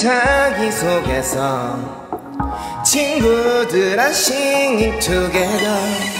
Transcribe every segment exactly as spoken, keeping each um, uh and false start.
자기 속에서 친구들아 singing together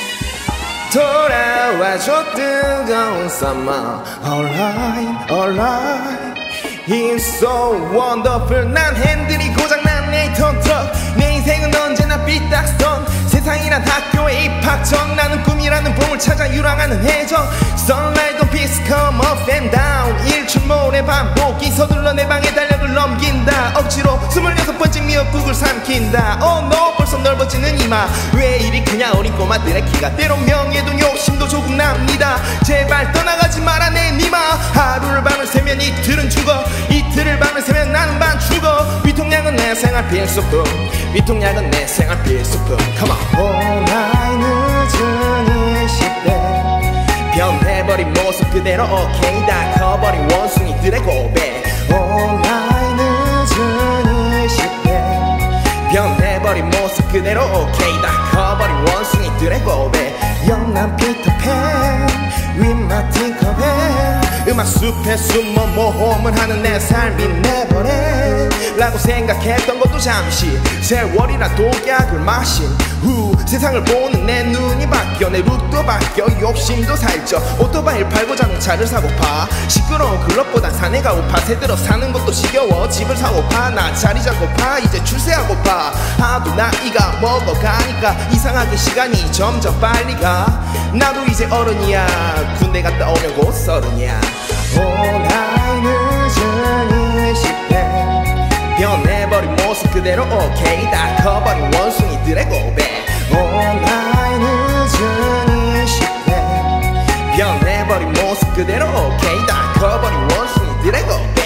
돌아와줘 뜨거운 summer alright alright It's so wonderful 난 핸들이 고장난 내 톤트럭 내 인생은 언제나 삐딱선 세상이란 학교에 입학 전 나는 꿈이라는 봄을 찾아 유랑하는 해적 Sunlight on peace come up and down 일출몰의 반복이 서둘러 내 방의 달력을 넘긴다 억지로 스물여섯 번째 미역국을 삼킨다 Oh no 벌써 넓어지는 이마 왜 이리 크냐 어린 꼬마들의 키가 때론 명예도 욕심도 조금 납니다 제발 떠나가지 마라 내 니마 하루를 밤을 새면 이틀은 죽어 이틀을 밤을 새면 나는 반 죽어 위통약은 내 생활 필수품 위통약은 내 생활 필수품 Come on Oh 나의 늦은 이십 대 변해버린 모습 그대로 오케이 다 커버린 원숭이들의 고백 Oh 나의 늦은 이십 대 변해버린 모습 그대로 오케이 다 커버린 원숭이들의 고백 영남 피터팬 윗마 팅커벨 음악 숲에 숨어 모험을 하는 내 삶이 내버려 라고 생각했던 것도 잠시 세월이란 독약을 마신 후 세상을 보는 내 눈이 바뀌어 내 룩도 바뀌어 욕심도 살쪄 오토바이를 팔고 자동차를 사고파 시끄러운 클럽보단 사내가 고파 새들어 사는 것도 지겨워 집을 사고파 나 자리 잡고파 이제 출세하고파 하도 나이가 먹어가니까 이상하게 시간이 점점 빨리 가 나도 이제 어른이야 군대 갔다 오면 곧 서른이야 Oh 나의 늦은 이십 대 변해버린 모습 그대로 오케이 다 커버린 원숭이들의 고백 Oh 나의 늦은 이십 대 변해버린 모습 그대로 오케이 다 커버린 원숭이들의 고백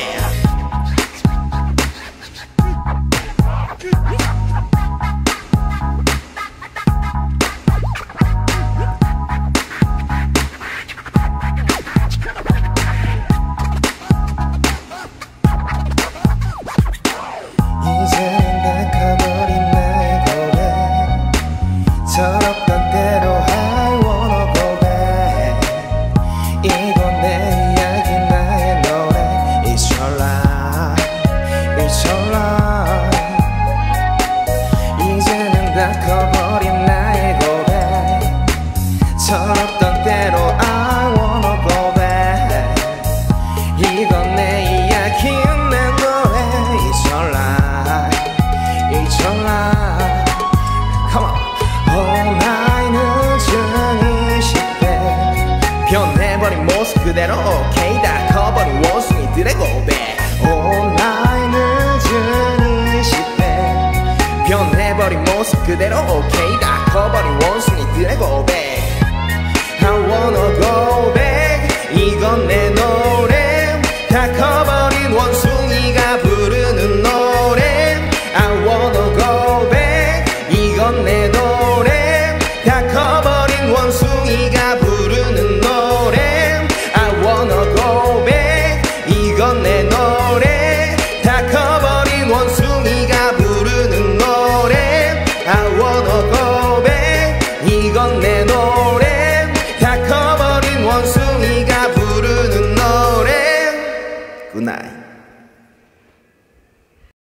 이제는 다 커버린 나의 고백 철없던 대로 I wanna go back 이건 내 이야기 나의 노래 It's your life It's your life 이제는 다 커버린 나의 고백 철없던 대로 I wanna go back 이건 내 이야기 내 노래 It's your life It's your life Come on Oh 나의 늦은 이십 대 변해버린 모습 그대로 오케이 다 커버린 원숭이들의 고백 Oh 나의 늦은 이십 대 변해버린 모습 그대로 오케이 다 커버린 원숭이들의 고백 I wanna go back 이건 내 노래 다 커버린 원숭이가 부르는 노래 I wanna go back 이건 내 노래 다 커버린 원숭이가 부르는 노래 I wanna go back 이건 내 노래 다 커버린 원숭이가 부르는 노래 I wanna go